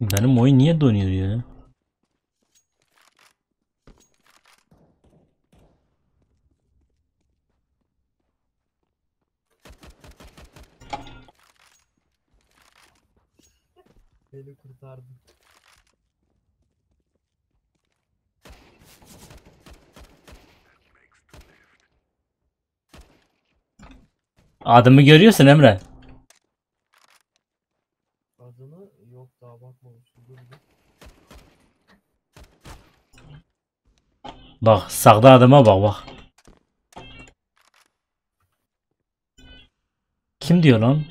Benim oyun niye donuyor ya? Beni kurtardı. Adımı görüyorsun Emre. Adını yok daha bakmamıştım. Dur bir. Bak sağda adıma bak. Kim diyor lan?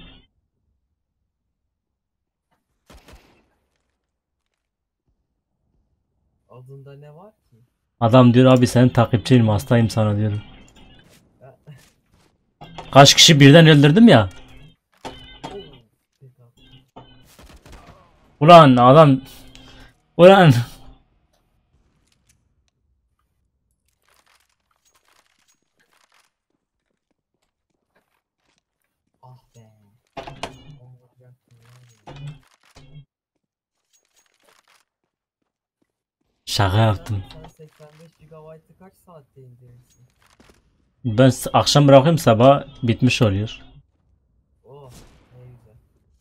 Adında ne var ki? Adam diyor abi senin takipçiyim hastayım sana diyorum. Ya, Kaç kişi birden öldürdüm ya. oo, tek attı. Ulan adam. Ulan. Ah be. Olacaktı yani. Şaka yaptım. Sen 85 GB'ı kaç saatte indirirsin? Ben akşam bırakayım sabah bitmiş oluyor. Oh, ne güzel.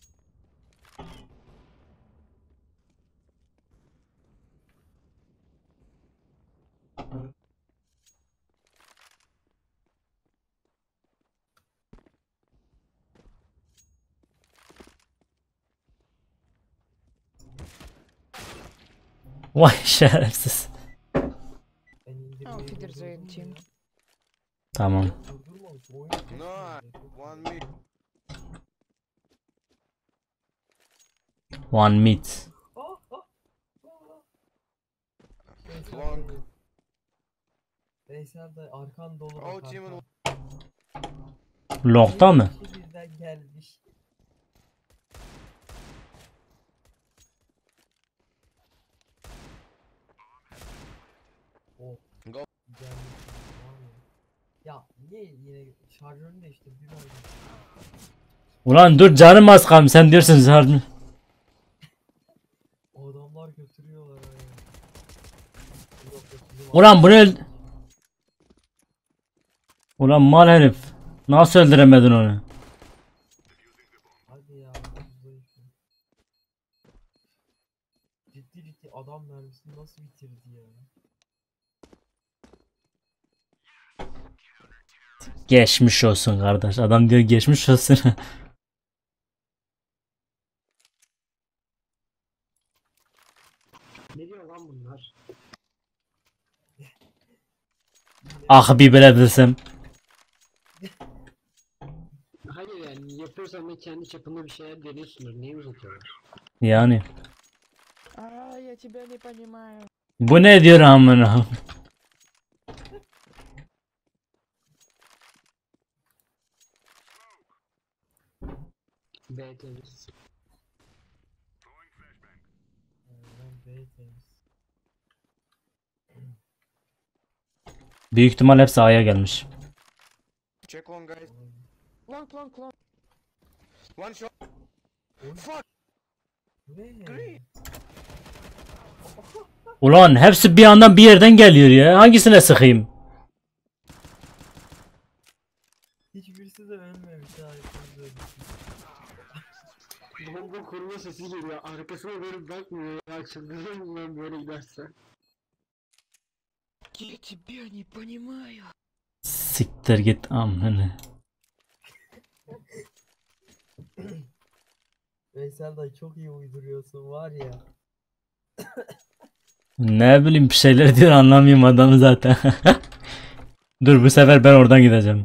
Vay şerefsiz. Ben indirmeyi Auf durdurdum Wiedersehen, Tim. ya. Tamam. Durdurmamış. Oyun No, one me. One meat. Ah ah ah. Veysel Long. dayı. Veysel dayı arkan dolu Oh, bak Tim arkan. Long'ta mı? İki birden gelmiş. Oh. Go. Gelmiş. Var ya. Ya niye yine şarjörünü değiştir bir oldu. Ulan dur canım az kalmış sen diyorsun zaten. Adamlar götürüyorlar ya. Yok, yok, bizim Ulan bu ne? Ulan mal herif. Nasıl öldüremedin onu? hadi ya. zayıf ya. Ciddi ciddi adam mermisini nasıl bitirdi ya? Geçmiş olsun kardeş. Adam diyor geçmiş olsun. Ne diyor lan bunlar? Ah bir bile bilsem. Hayır yani yapıyorsan da kendi çapında bir şeyler deniyorsundur. Neyi uzatıyorlar? Yani. Я тебя не понимаю. Bu ne diyor amına? B temiz. Ben B temiz. Büyük ihtimal hepsi A'ya gelmiş. Check one, guys. Long, long, long. One shot. Fuck. Bu ne? Green. Ulan hepsi bir yandan bir yerden geliyor ya. Hangisine sıkayım? Hiçbirisi de ölmemiş ha. hepimiz öldük. Bomba kurma sesi geliyor. Arkasına dönüp bakmıyor. Ya çıldırırım lan böyle giderse. Я тебя не понимаю. Siktir git amına. Veysel dayı çok iyi uyduruyorsun var ya. Ne bileyim bir şeyler diyor anlamıyorum adamı zaten. Dur bu sefer ben oradan gideceğim.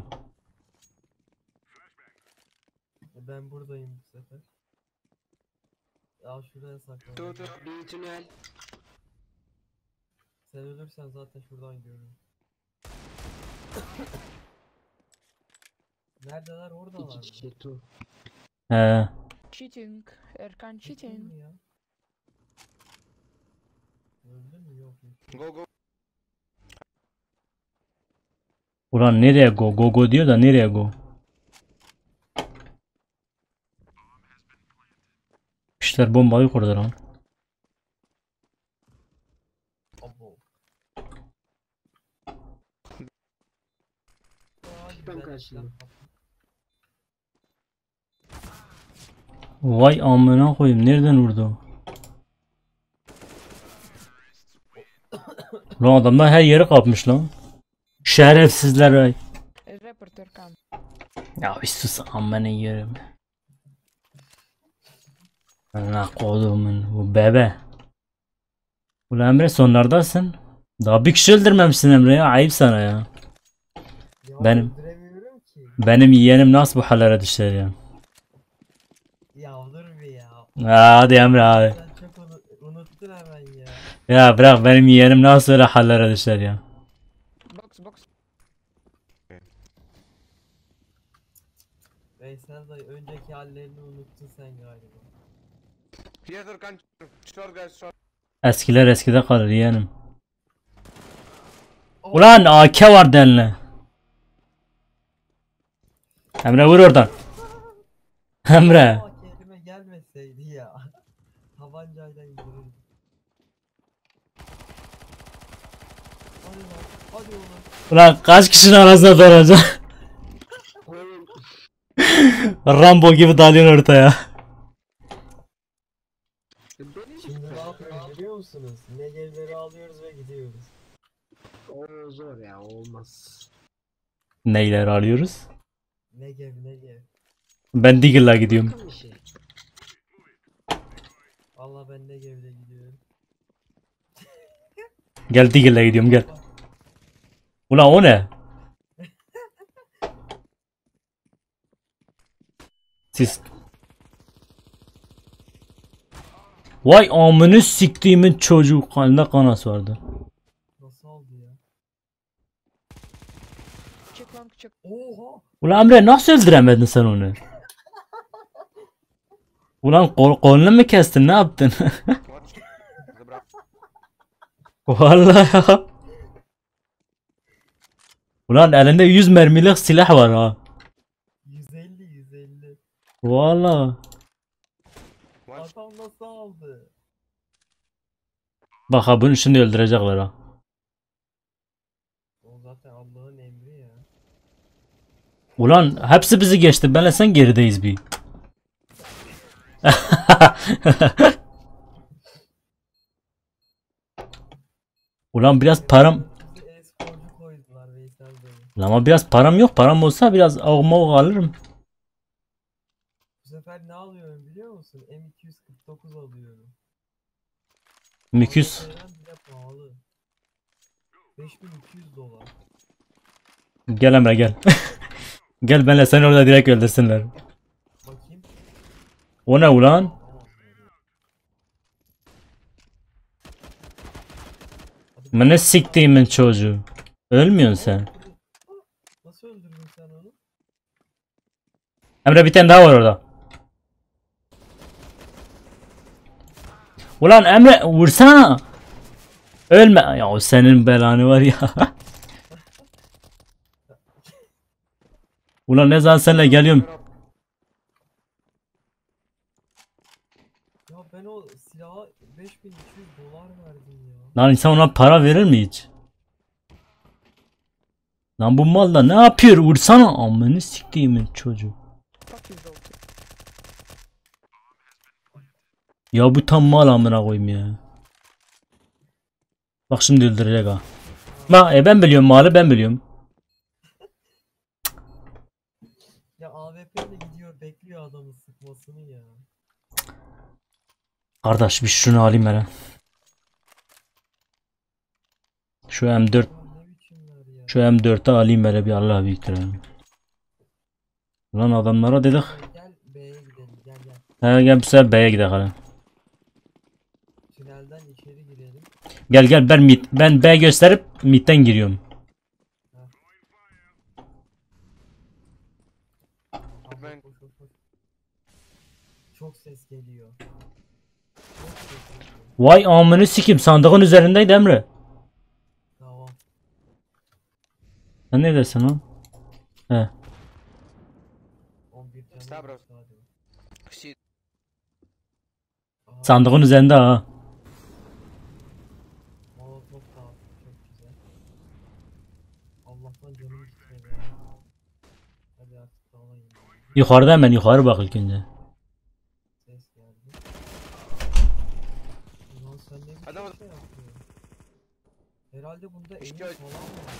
Ben buradayım bu sefer. Ya şuraya saklan. Two, two. Bir tünel. Sen ölürsen zaten şuradan görürüm. Neredeler oradalar İki mı? kişi tu. He. Cheating. Erkan Ciddi cheating. mi ya? Öldü mü yok mu? Go, go. Ulan nereye go? Go go diyor da nereye go? İşler bombayı kurdu lan. Gel şimdi. Vay amına koyayım, nereden vurdu o? Lan adamlar her yeri kapmış lan. Şerefsizler ay. Report Erkan. Ya bir sus amına yerim. Allah kodumun bu bebe. Ulan Emre sonlardasın. Daha bir kişi öldürmemişsin Emre ya, ayıp sana ya. Ya Benim- öldüremiyorum ki. Benim yeğenim nasıl bu hallere düşer ya. Ya dur bir ya. Hadi Emre hadi. Sen çok unuttun hemen ya. Ya bırak, benim yeğenim nasıl öyle hallere düşer ya. Box, box. Veysel dayı önceki hallerini unuttun sen galiba. Here's Erkan. Short guys, short. Eskiler eskide kalır yeğenim. Ulan AK vardı eline. Emre vur oradan. Emre. Aa, kelime gelmeseydi ya. Tabancayla indirirdim. Hadi lan. Hadi oğlum. Ulan kaç kişinin arasında duracak? Oğlum Rambo gibi dalıyorsun ortaya. benim Şimdi ne yapıyoruz biliyor musunuz? Negevleri alıyoruz ve gidiyoruz. o zor ya olmaz. Neyleri alıyoruz? Negev. Ben Diggle'la gidiyorum. Bakın bir şey. Valla ben Negev'le gidiyorum. Gel Diggle'la gidiyorum gel. Ulan o ne? Siz. Vay amını siktiğimin çocuğu, kalbinde kanas vardı. Nasıl oldu ya? Check long, check. Oha! Ulan Emre nasıl öldüremedin sen onu? Ulan kolunu mu kestin, ne yaptın? Watch. Zebra. Vallahi ya. Ulan elinde 100 mermilik silah var ha. 150. Vallahi. Watch. Adam nasıl aldı? Bak ha, bunu şimdi öldürecekler ha. O zaten Allah'ın emri ya. Ulan hepsi bizi geçti. Benle sen gerideyiz bir. Ulan biraz param. Bizi e-sporcu koydular Veysel dayı. Ama biraz param yok. Param olsa biraz avma alırım. Bu sefer ne alıyorum biliyor musun? M249 alıyorum. Müküs. AWP'den bile pahalı. 5200 dolar. Gel Emre gel. Gel benle seni orada direkt öldürsünler. Bakayım. O ne ulan? Bana siktiğimin çocuğu. Ölmüyorsun sen. Nasıl öldürdün sen onu? Emre bir tane daha var orada. Ulan Emre vursana. Ölme. Ya o senin belanı var ya. Ulan ne zaman seninle geliyorum. Ya ben o silaha 5200 dolar verdim ya. Lan insan ona para verir mi hiç? Lan bu mal da ne yapıyor? Vursana. Amını siktiğimin çocuğu. Fuck you, Zolty. Ya bu tam mal amına koyayım ya. Bak şimdi öldürecek ha. Bak ben biliyorum malı, ben biliyorum. Ya AWP ile gidiyor bekliyor adamın sıkmasını ya. Kardeş bir şunu alayım hele. Şu M4, Ya ne biçimler ya. şu M4'ü alayım hele bir, Allah büyüktür yani. Ulan adamlara dedik. Gel B'ye gidelim gel. Gel bu sefer B'ye gidelim hele. Tünelden içeri girelim. Gel ben B gösterip midden giriyorum. Abla koş. Çok ses geliyor. Çok ses geliyor. Vay amını sikim, sandığın üzerindeydi Emre. Tamam. Sen neredesin lan? He. 11 tane Sabra. var sadece. Shit. Aha, Sandığın üzerinde ha. Molotov da çok güzel. Allah'tan canım gitmedi ya. Yukarıda hemen yukarı bak ilk önce. Ses geldi. Ulan sen ne biçim Adam- şey yapıyorsun? Herhalde bunda eğim İşte- falan var.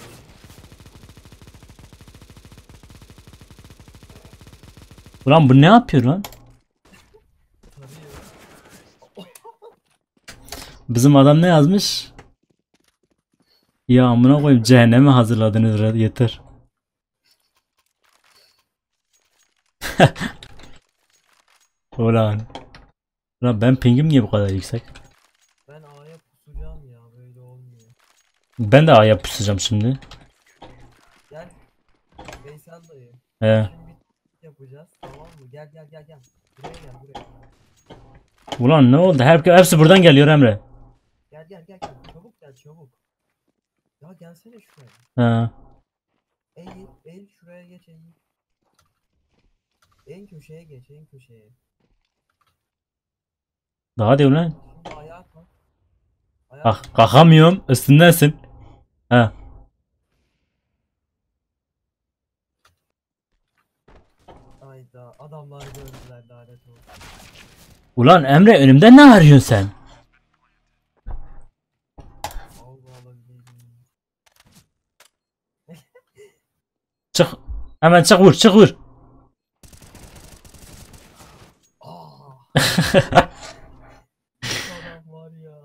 Ulan bu ne yapıyor lan? Tarıyor. Bizim adam ne yazmış? Ya amına koyayım cehenneme hazırladınız yeter. Ulan. Ulan ben pingim niye bu kadar yüksek? Ben A'ya pusacağım ya, böyle olmuyor. Ben de A'ya pusacağım şimdi. Gel. Veysel dayı. He. Şimdi bir yapacağız, tamam mı? Gel gel gel gel. Buraya gel buraya. Ulan ne oldu? Hepsi buradan geliyor Emre. Gel gel gel gel. Çabuk gel çabuk. Ya gelsene şuraya. He. Eğil şuraya geç eğil. En köşeye geç, en köşeye. Daha değil lan. Şimdi ayağa kalk. Ayağa Bak kalk. kalkamıyorum. Üstündensin. He. Hayda, adamlar gördüler, lanet olsun. Ulan Emre önümde ne arıyorsun sen? Allah Allah. Çık. Hemen çık vur çık vur. Aaa. Adam var ya.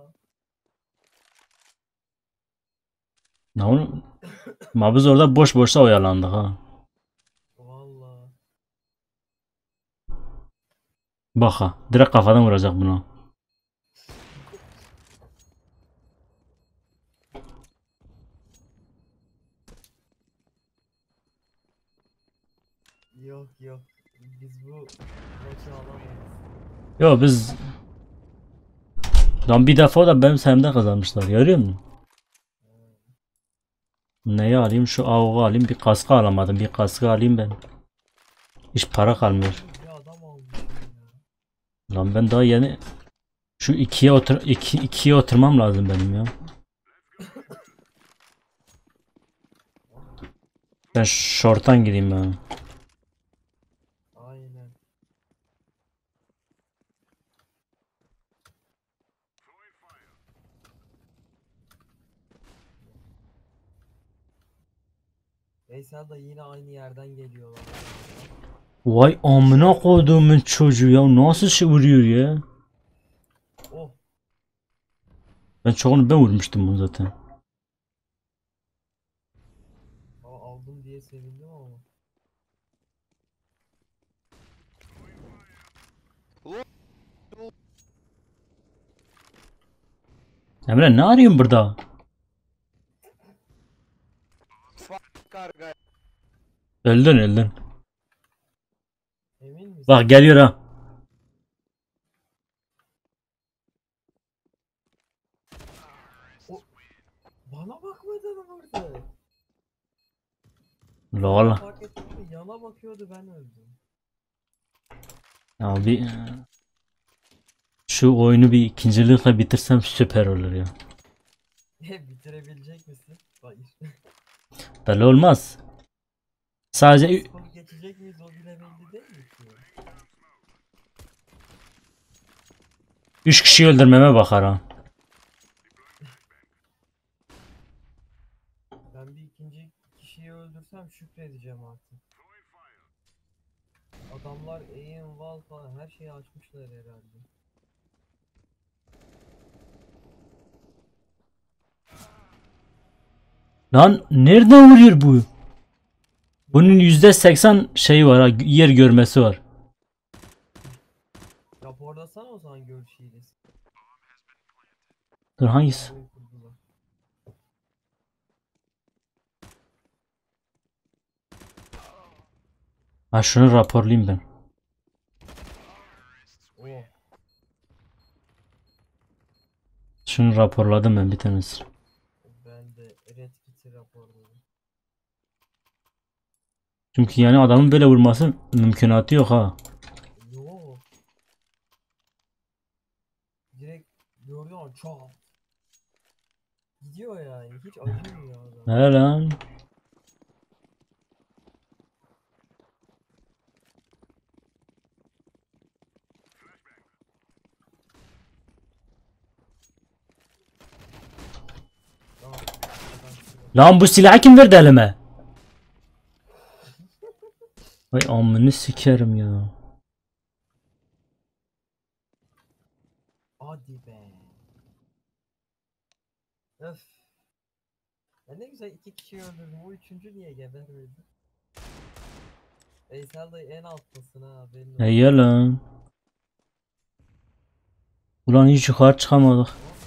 Ne oğlum? Ma biz orada boş boşta oyalandık ha. Valla. Bak ha. Direkt kafadan vuracak bunu. Yok yok. Biz bu maçı alamayız. Yo biz lan bir defa da benim sayemde kazanmışlar. Görüyor musun? Neyi alayım? Şu avuğu alayım. Bir kaskı alamadım. Bir kaskı alayım ben. Hiç para kalmıyor. Bir adam almışım ya. Lan ben daha yeni şu ikiye oturmam lazım benim ya. Ben short'tan gireyim ben. Aynen. Veysel da yine aynı yerden geliyorlar. Vay amına koyduğumun çocuğu ya. Nasıl şey vuruyor ya? Oh. Ben vurmuştum bunu zaten. Aldım diye sevindim ama. Emre ne arıyorsun burada? Car guy. Öldün. Emin misin? Bak geliyor ha. Bana bakmadın mı burada? Lol. Fark ettin mi? Yana bakıyordu, ben öldüm. Ya bir şu oyunu bir ikincilikle bitirsem süper olur ya. Bitirebilecek misin? Hayır. Belli olmaz. Sadece Skoru geçecek miyiz, o bile belli değil mi ki? 3 kişi öldürmeme bakar ha. Ben bir ikinci kişiyi öldürsem şükredeceğim artık. Adamlar aim, wall falan her şeyi açmışlar herhalde. Lan nereden vuruyor bu? Bunun %80 şeyi var ha, yer görmesi var. Raporlasana o zaman görüş hilesi. Dur hangisi? Oyun kurdular. Ha şunu raporlayayım ben. Oh. Şunu raporladım ben bir tanesi. Ben de Red Kit'i raporladım. Çünkü yani adamın böyle vurması mümkünatı yok ha. Yo. Direkt gördün mü? Çat. Gidiyor yani. Hiç acımıyor adam. He lan. Lan bu silahı kim verdi elime? Vay amını sikerim ya. Hadi be. Öf. Ya ne güzel iki kişi öldürdüm. O üçüncü niye gebermedi? Veysel dayı en alttasın ha, haberin olsun. Ya lan. Ulan hiç yukarı çıkamadık.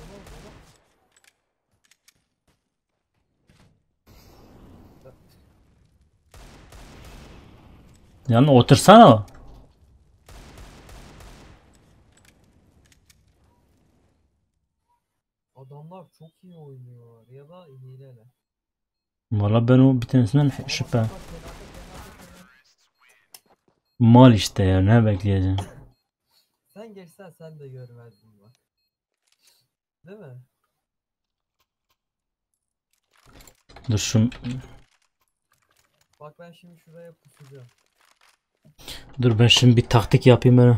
Yani otursana. Adamlar çok iyi oynuyorlar ya da hileler. Valla ben o bir tanesinden Ama şüphe. bak, fena. Mal işte ya, ne bekleyeceğim. Sen geçsen sen de görmezdin bak. Değil mi? Dur şu, Bak ben şimdi şuraya pusacağım. dur ben şimdi bir taktik yapayım ben.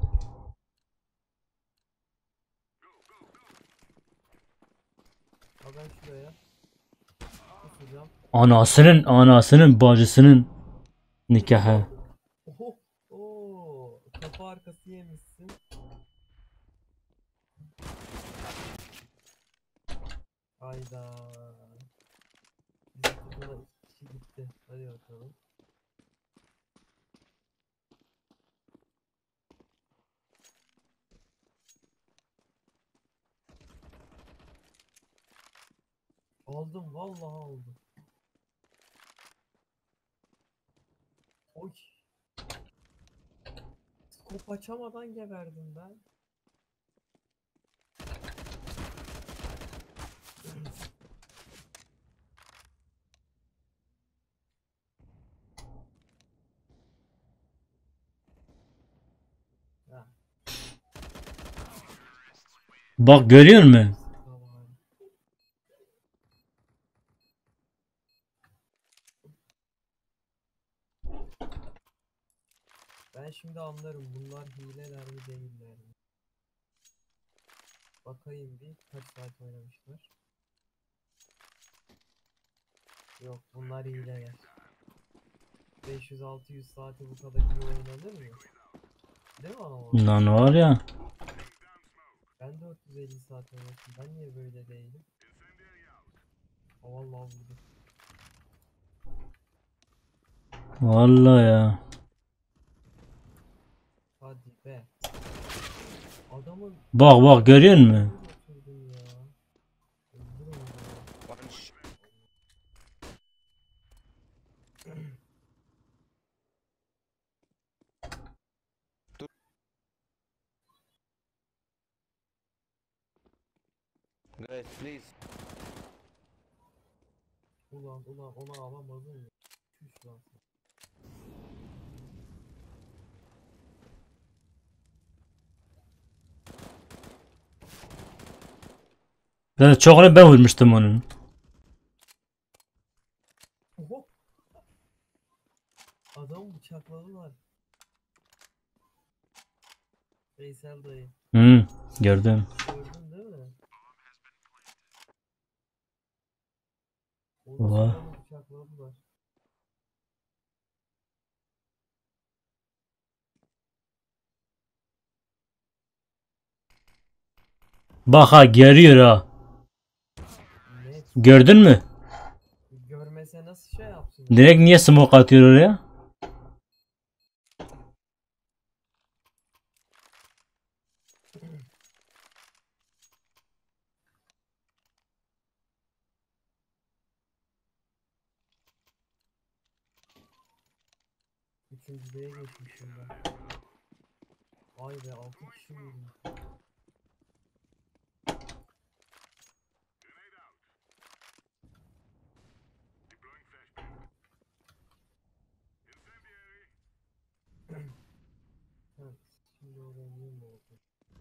Bak ben şuraya pusacağım. Anasının bacısının nikahı. Oho. Oo, kafa arkası yemişsin. Hayda. Bizim takıma iki kişi gitti. Hadi bakalım. Aldım, vallahi aldım. Oy. Skop açamadan geberdim ben. Ha, Bak görüyor musun? tamam. Ben şimdi anlarım bunlar hileler mi değiller mi? Bakayım bir kaç saat oynamışlar. Yok, bunlar hileler. 500-600 saati bu kadar iyi oynanır mı? Değil mi ama? Lan var ya. Ben 450 saat oynadım. Ben niye böyle değilim? Aa, vallahi vurdu. Vallahi ya. Hadi be. Adamın Bak görüyor musun? oturdum ya. Öldür onu ya. One sh- Guys, please. Ulan onu alamadın mı? Çüş lan sen. Çok ben vurmuştum onun. Oho. Adamı bıçakladılar. Veysel dayı. Hı, gördüm. Gördün değil mi? Oha. Adamı bıçakladılar. Bak ha görüyor ha. Net. Gördün mü? Görmese nasıl şey yapsın? Direkt niye smoke atıyor oraya? Üçüncüye geçmişim ben. Vay be, 6 kişi vurdum. Evet, şimdi öğreneyim mi oldu?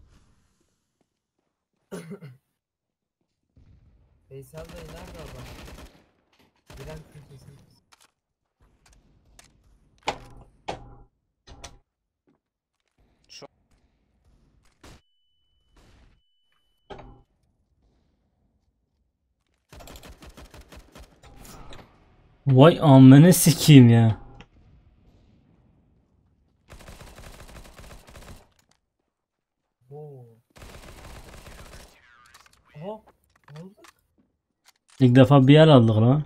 Veysel dayı nerede adam? Bilen köşesini. Vay amını sikeyim ya. Oo. Aha. Aldık. İlk defa bir el aldık lan.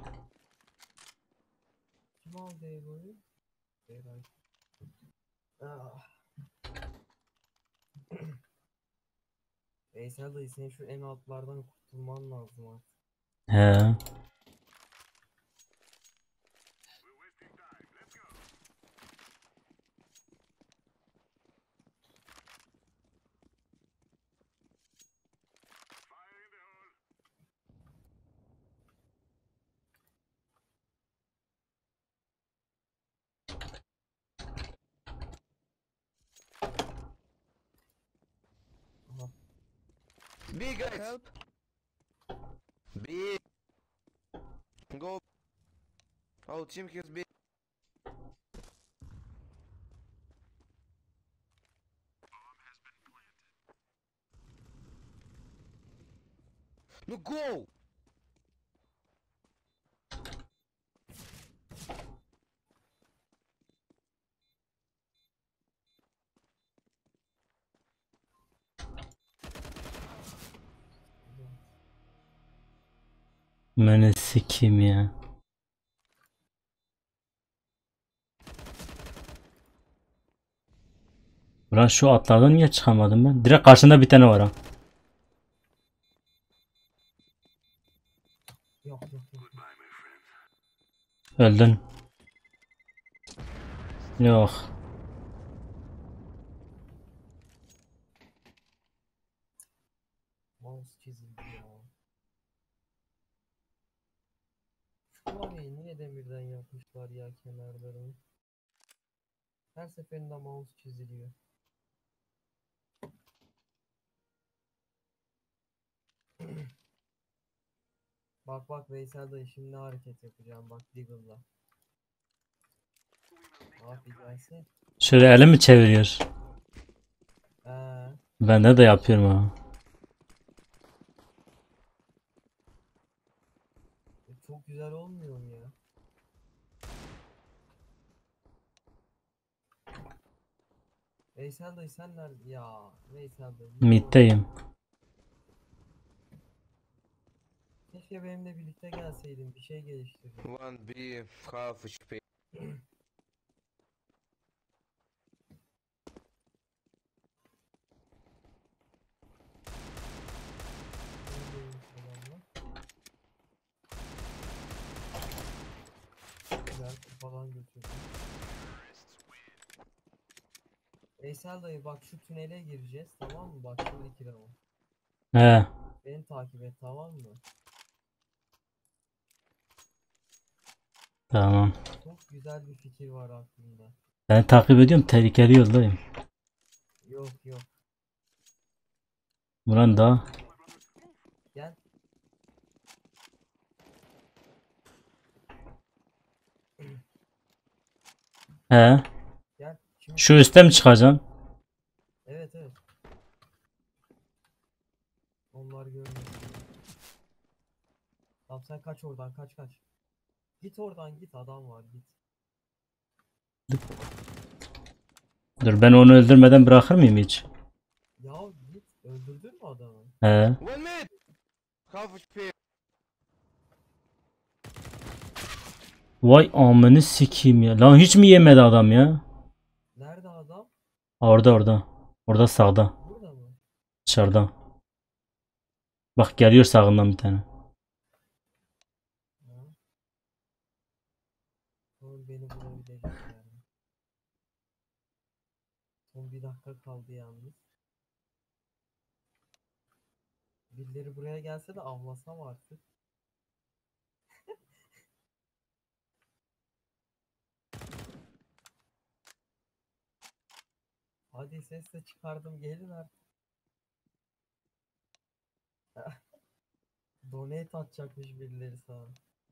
Kim aldı Ego'yu? Eray. Ah. Veysel dayı senin şu en altlardan kurtulman lazım artık. He. Aha. B, guys. Help. B. Go. Oh, team kills B. No, go. Beni sikeyim ya. Ulan şu atlardan niye çıkamadım ben? Direkt karşında bir tane var ha. Yok yok yok. Öldün. Yok. Mouse çizildi ya. Şu klavyeyi niye demirden yapmışlar ya kenarlarını? Her seferinde mouse çiziliyor. Bak bak Veysel dayı şimdi hareket yapacağım bak Deagle'la. Abi gelse. Şöyle elimi çeviriyor. Eee Bende de yapıyorum ha. çok güzel olmuyor mu ya? Veysel dayı sen nerede? Ya Veysel dayı. Mid'deyim. Keşke benimle birlikte gelseydin bir şey geliştirdim. 1B, half HP. Güzel falan götürdüm. Veysel dayı bak şu tünele gireceğiz tamam mı? Bak şuradaki round. He. Beni takip et tamam mı? Tamam. Çok güzel bir fikir var aklımda. Ben takip ediyorum. Tehlikeli yoldayım. Yok yok Buran da. gel. He. Gel. Şimdi Şu üstte mi çıkacağım? evet evet. Onlar görmesin. Tamam sen kaç oradan kaç kaç. Git oradan git adam var git. Dur ben onu öldürmeden bırakır mıyım hiç? Ya git öldürdün mü adamı? He. 1 mid. Half HP. Vay amını sikeyim ya. Lan hiç mi yemedi adam ya? Nerede adam? Orada orada. Orada sağda. Burada mı? Dışarıda. Bak geliyor sağından bir tane. Ha? Oğlum beni bulabilecek yani. Son bir dakika kaldı yalnız. Birileri buraya gelse de avlasam artık. Hadi ses de çıkardım gelin artık. Donate atacakmış birileri sana.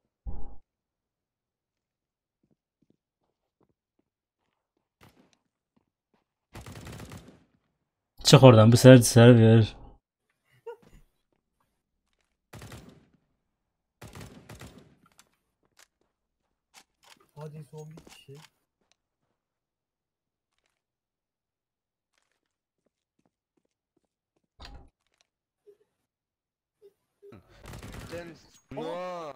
Çık oradan bu sefer server. Then no.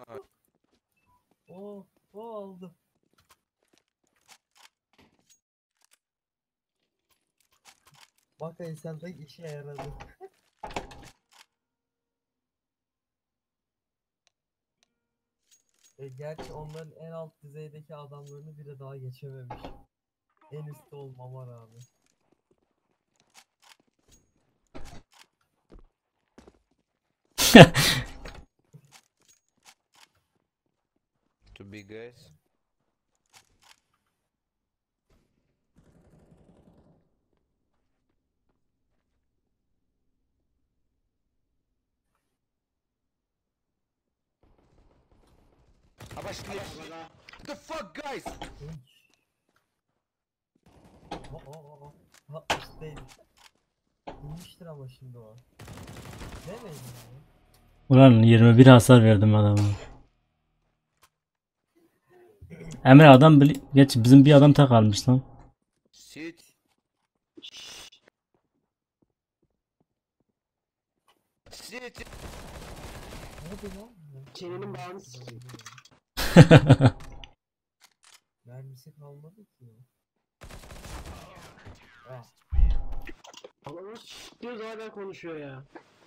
O aldım. Bak Eysel'de işe yaradı. Gerçi onların en alt düzeydeki adamlarını bile daha geçememiş. En üstte olmama rağmen. Too big, guys. Обошли. The fuck, guys? Ha üstteydi. İnmiştir ama şimdi o. Demeyin ya. Ulan 21 hasar verdim adama. Emre adam geç bizim bir adam tek kalmış lan. Sit. Sit. Hadi lan. Çenenin bağını sikeyim. Mermisi kalmadı ki. Ah. Allah'ım sikiyor hala konuşuyor ya.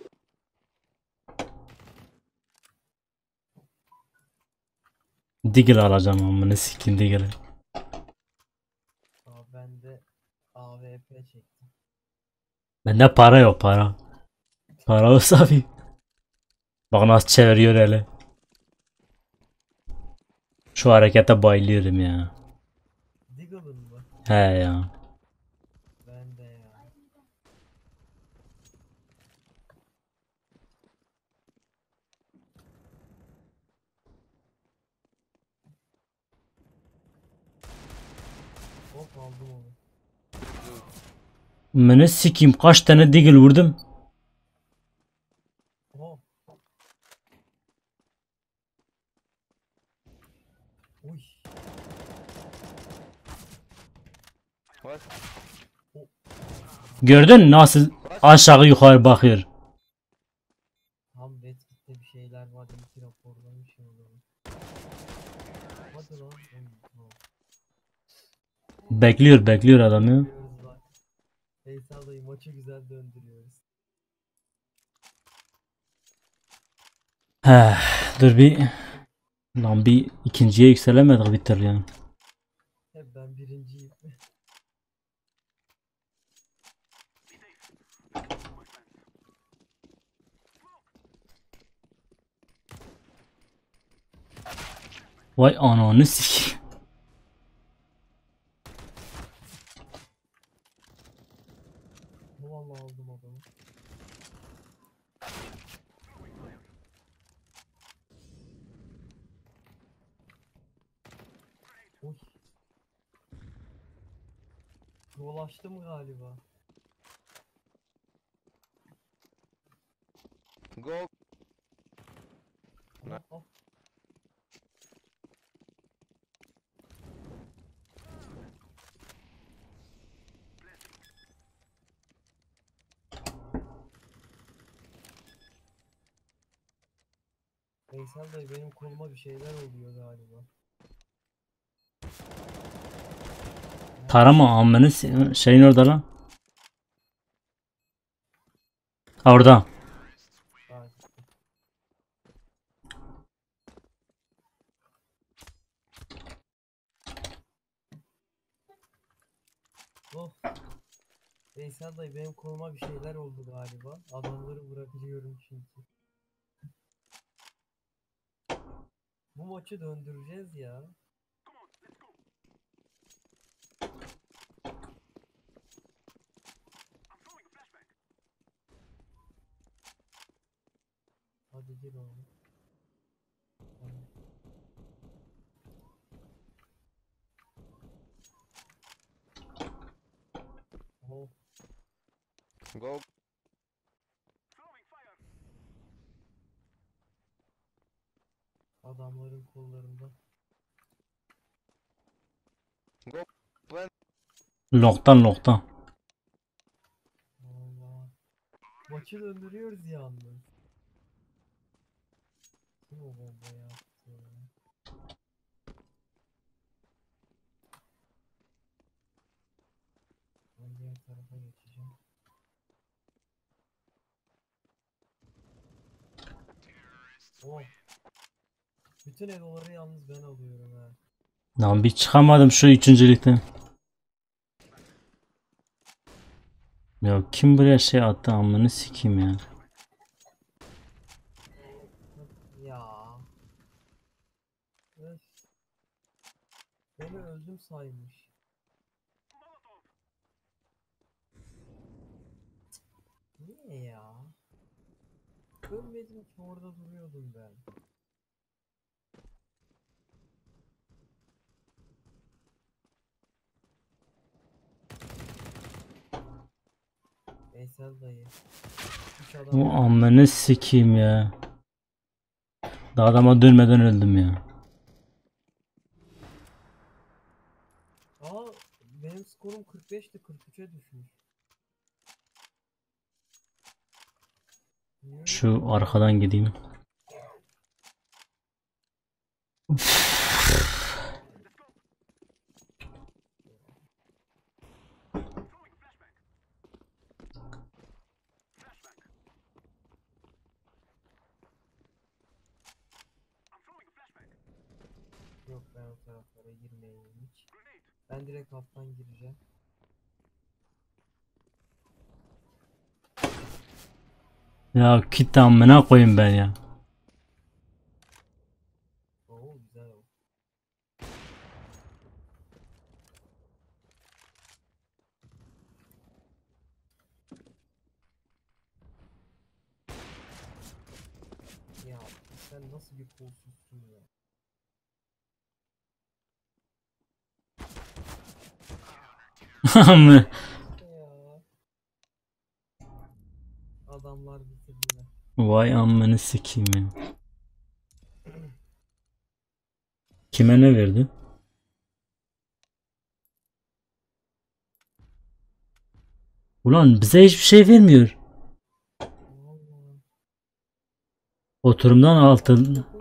Diggle alacağım amına sikin Diggle'ı. Ben de AWP çektim. Bende para yok para. Para olsa bir. Bak nasıl çeviriyor hele. Şu harekete bayılıyorum ya. Diggle'ın mı? He ya. Ben de ya. Hop aldım onu. Beni sikeyim kaç tane Diggle vurdum. Hop. Uy. What? Gördün nasıl aşağı yukarı bakıyor. Tam Redkit'te bir şeyler vardı. İki raporlamış ya onu. Hadi lan. Tamam. Bekliyor adam ya. Döndürüyoruz lan. Veysel dayı maçı güzel döndürüyoruz. He, dur bir. Lan bir ikinciye yükselemedik bir türlü yani. Hep ben birinciyim. Vay ananı sikeyim. Vallahi aldım adamı. Oy. Dolaştım galiba. Go. Hop, hop. Veysel dayı benim koluma bir şeyler oluyor galiba. Tarama amını şeyin orada lan. Orada. Ha, oh. Veysel dayı benim koluma bir şeyler oldu galiba. Adamları bırakıyorum çünkü. Bu maçı döndüreceğiz ya. Hadi gir oğlum. Hadi. Oh. Go. Adamların kollarında. Go. Plan. Loktan. Allah. Maçı döndürüyoruz yalnız. Kim o bombayı attı? Ben diğer tarafa geçeceğim. Oh. Bütün eloları yalnız ben alıyorum ha. Lan bir çıkamadım şu üçüncülükten. Ya kim buraya şey attı amını sikeyim ya. Ya. Öf. Beni öldüm saymış. Niye ya? Ölmedim ki orada duruyordum ben. Veysel dayı. Üç adam Bu amını sikeyim ya. Daha adama dönmeden öldüm ya. Aa, benim skorum 45'ti 43'e düşmüş. Niye öyle Şu oldu? arkadan gideyim. Yok ben o taraflara girmeyeyim hiç. Ben direkt alttan gireceğim. Ya git amına koyayım ben ya. Oo güzel oldu. Ya sen nasıl bir kolsuzsun ya? Amına- İşte ya. Adamlar bitirdiler. Vay amını sikeyim ya. Kime ne verdi? Ulan bize hiçbir şey vermiyor. Vallahi. Oturumdan altın.